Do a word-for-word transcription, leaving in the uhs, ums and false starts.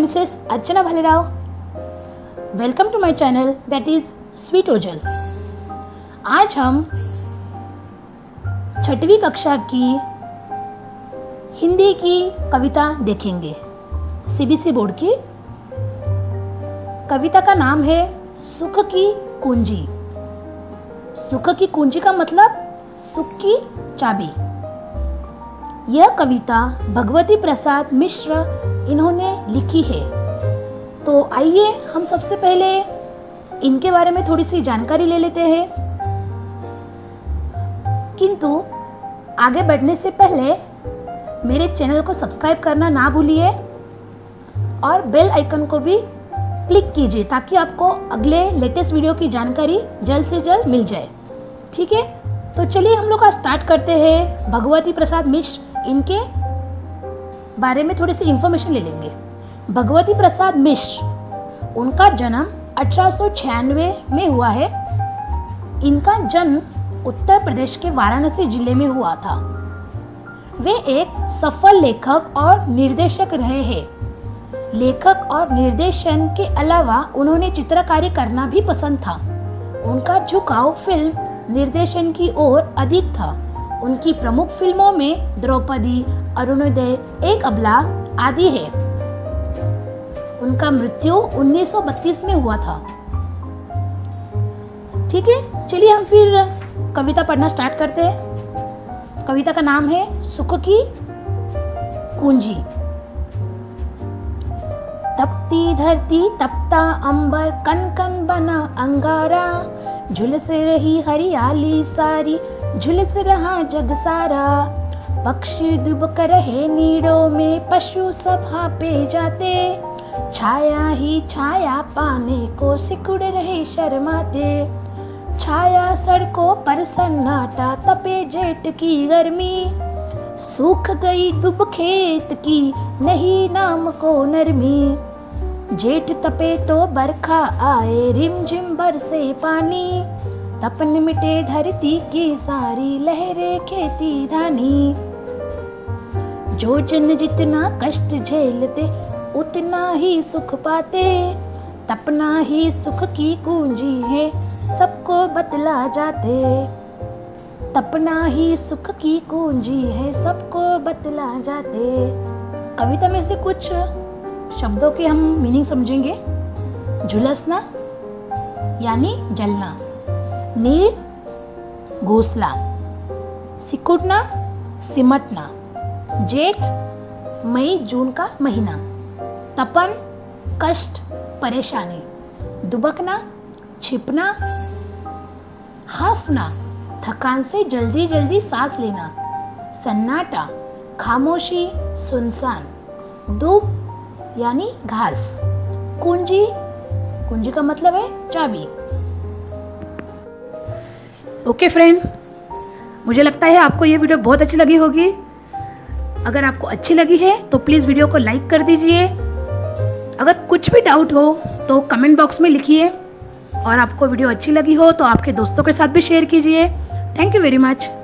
Mrs Archana Bhalerao. Welcome to my channel that is sweet Ojal. आज हम छठवीं कक्षा की हिंदी की कविता देखेंगे। सीबीएसई बोर्ड की कविता का नाम है सुख की कुंजी। सुख की कुंजी का मतलब सुख की चाबी। यह कविता भगवती प्रसाद मिश्र इन्होंने लिखी है। तो आइए हम सबसे पहले इनके बारे में थोड़ी सी जानकारी ले लेते हैं। किंतु आगे बढ़ने से पहले मेरे चैनल को सब्सक्राइब करना ना भूलिए और बेल आइकन को भी क्लिक कीजिए ताकि आपको अगले लेटेस्ट वीडियो की जानकारी जल्द से जल्द मिल जाए। ठीक है, तो चलिए हम लोग का स्टार्ट करते हैं। भगवती प्रसाद मिश्र, इनके बारे में थोड़ी सी इंफॉर्मेशन ले लेंगे। भगवती प्रसाद मिश्र, उनका जन्म अठारह सौ छियानवे में हुआ है। इनका जन्म उत्तर प्रदेश के वाराणसी जिले में हुआ था। वे एक सफल लेखक और निर्देशक रहे हैं। लेखक और निर्देशन के अलावा उन्होंने चित्रकारी करना भी पसंद था। उनका झुकाव फिल्म निर्देशन की ओर अधिक था। उनकी प्रमुख फिल्मों में द्रौपदी, अरुणोदय, एक अबला आदि है। उनका मृत्यु उन्नीस सौ बत्तीस में हुआ था। ठीक है, चलिए हम फिर कविता पढ़ना स्टार्ट करते हैं। कविता का नाम है सुख की कुंजी। तपती धरती तपता अंबर, कन कन बना अंगारा, झुलस रही हरियाली सारी, झुलस रहा जग सारा, पक्षी दुबक रहे नीड़ों में, पशु सभा पे जाते, छाया ही छाया पाने को सिकुड़ रहे शर्माते, छाया सड़कों पर सन्नाटा, तपे जेठ की गर्मी, सूख गई दुब खेत की, नहीं नाम को नरमी, जेठ तपे तो बरखा आए, रिमझिम बरसे पानी, तपन मिटे धरती की सारी, लहरें खेती धानी, जो जन जितना कष्ट झेलते उतना ही सुख पाते, तपना ही सुख की कुंजी है, सबको बतला जाते, तपना ही सुख की कुंजी है, सबको बतला जाते। कविता में से कुछ शब्दों के हम मीनिंग समझेंगे। झुलसना यानी जलना, नीड़ घोंसला, सिकुड़ना सिमटना, जेठ मई जून का महीना, तपन कष्ट परेशानी, दुबकना छिपना, हाफना थकान से जल्दी जल्दी सांस लेना, सन्नाटा खामोशी सुनसान, धूप यानी घास, कुंजी कुंजी का मतलब है चाबी। ओके फ्रेंड, मुझे लगता है आपको ये वीडियो बहुत अच्छी लगी होगी। अगर आपको अच्छी लगी है तो प्लीज़ वीडियो को लाइक कर दीजिए। अगर कुछ भी डाउट हो तो कमेंट बॉक्स में लिखिए और आपको वीडियो अच्छी लगी हो तो आपके दोस्तों के साथ भी शेयर कीजिए। Thank you very much.